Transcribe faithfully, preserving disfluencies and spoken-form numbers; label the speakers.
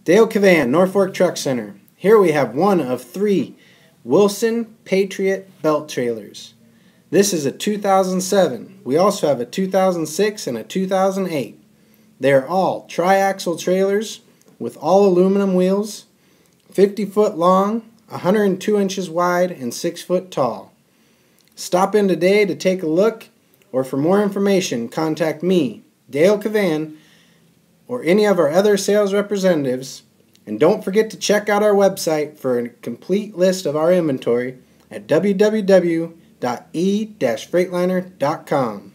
Speaker 1: Dale Cavan, Norfolk Truck Center. Here we have one of three Wilson Patriot belt trailers. This is a two thousand seven. We also have a two thousand six and a two thousand eight. They are all tri-axle trailers with all aluminum wheels, fifty foot long, one hundred two inches wide, and six foot tall. Stop in today to take a look, or for more information, contact me, Dale Cavan, or any of our other sales representatives. And don't forget to check out our website for a complete list of our inventory at w w w dot e dash freightliner dot com.